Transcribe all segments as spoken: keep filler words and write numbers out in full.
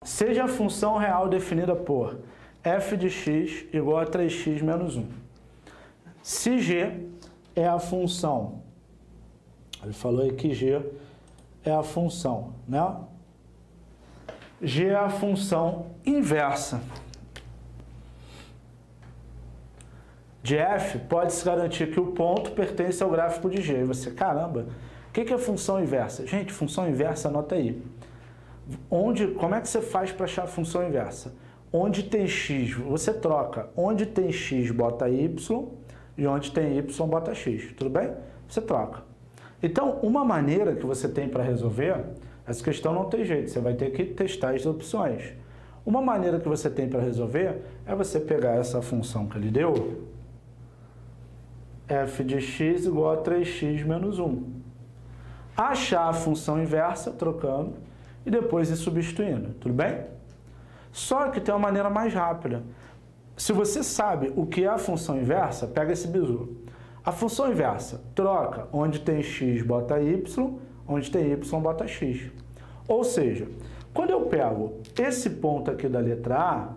seja a função real definida por f de x igual a três x menos um. Se g é a função, ele falou aí que g é a função, né? G é a função inversa de f, pode-se garantir que o ponto pertence ao gráfico de g. E você, caramba, o que é função inversa? Gente, função inversa, anota aí. Onde, como é que você faz para achar a função inversa? Onde tem x, você troca. Onde tem x, bota y, e onde tem y, bota x. Tudo bem? Você troca. Então, uma maneira que você tem para resolver, essa questão não tem jeito, você vai ter que testar as opções. Uma maneira que você tem para resolver é você pegar essa função que ele deu, f de x igual a três x menos um. Achar a função inversa, trocando, e depois ir substituindo, tudo bem? Só que tem uma maneira mais rápida. Se você sabe o que é a função inversa, pega esse bizu. A função inversa, troca, onde tem x, bota y, onde tem y, bota x. Ou seja, quando eu pego esse ponto aqui da letra A,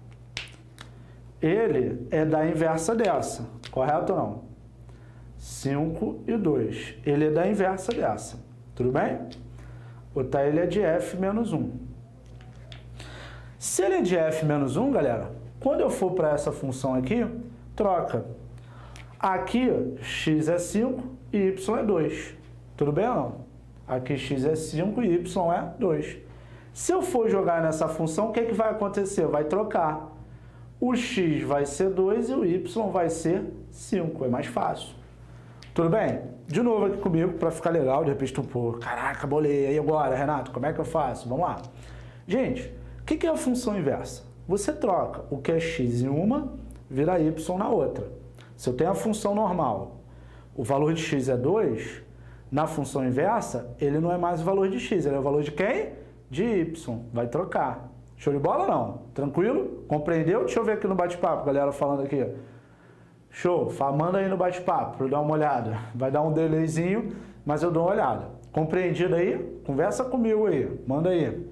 ele é da inversa dessa, correto ou não? cinco e dois. Ele é da inversa dessa, tudo bem? Botar ele é de f menos um. Se ele é de f menos um, galera, quando eu for para essa função aqui, troca. Aqui, x é cinco e y é dois. Tudo bem ou não? Aqui x é cinco e y é dois. Se eu for jogar nessa função, o que, é que vai acontecer? Vai trocar. O x vai ser dois e o y vai ser cinco. É mais fácil. Tudo bem? De novo aqui comigo, para ficar legal. De repente, tu, pô, caraca, bolei. E agora, Renato, como é que eu faço? Vamos lá. Gente, o que, que é a função inversa? Você troca o que é x em uma, vira y na outra. Se eu tenho a função normal, o valor de x é dois, na função inversa, ele não é mais o valor de x, ele é o valor de quem? De y. Vai trocar. Show de bola ou não? Tranquilo? Compreendeu? Deixa eu ver aqui no bate-papo, galera falando aqui. Show. Manda aí no bate-papo para eu dar uma olhada. Vai dar um delayzinho, mas eu dou uma olhada. Compreendido aí? Conversa comigo aí. Manda aí.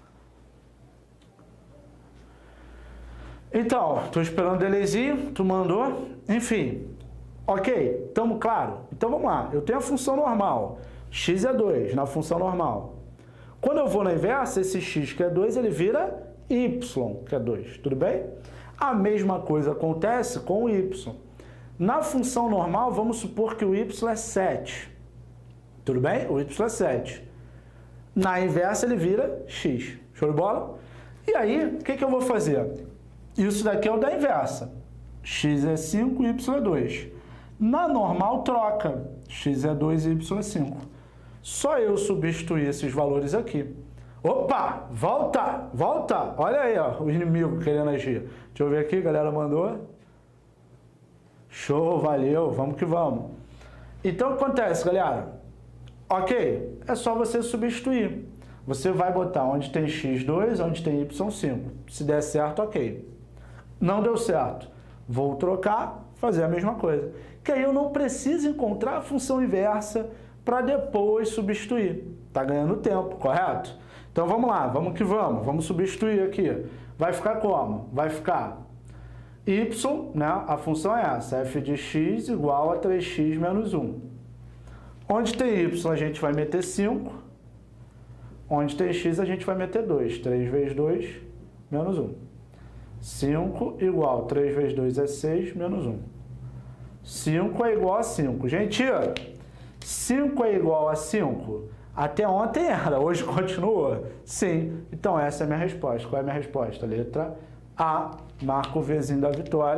Então, estou esperando o delayzinho, tu mandou, enfim, ok, estamos claro? Então vamos lá, eu tenho a função normal, x é dois na função normal. Quando eu vou na inversa, esse x que é dois, ele vira y que é dois, tudo bem? A mesma coisa acontece com o y. Na função normal, vamos supor que o y é sete, tudo bem? O y é sete. Na inversa, ele vira x, show de bola? E aí, o que, que eu vou fazer? Isso daqui é o da inversa. X é cinco e y é dois. Na normal, troca. X é dois e y é cinco. Só eu substituir esses valores aqui. Opa! Volta! Volta! Olha aí, ó, o inimigo querendo agir. Deixa eu ver aqui, a galera mandou. Show, valeu, vamos que vamos. Então, o que acontece, galera? Ok, é só você substituir. Você vai botar onde tem x dois, onde tem y cinco. Se der certo, ok. Não deu certo. Vou trocar, fazer a mesma coisa. Que aí eu não preciso encontrar a função inversa para depois substituir. Tá ganhando tempo, correto? Então vamos lá, vamos que vamos. Vamos substituir aqui. Vai ficar como? Vai ficar y, né? A função é essa, f de x igual a três x menos um. Onde tem y, a gente vai meter cinco. Onde tem x, a gente vai meter dois. três vezes dois, menos um. cinco igual a três vezes dois é seis, menos um. cinco é igual a cinco. Gente, cinco é igual a cinco? Até ontem era, hoje continua? Sim. Então essa é a minha resposta. Qual é a minha resposta? Letra A. Marca o Vzinho da vitória.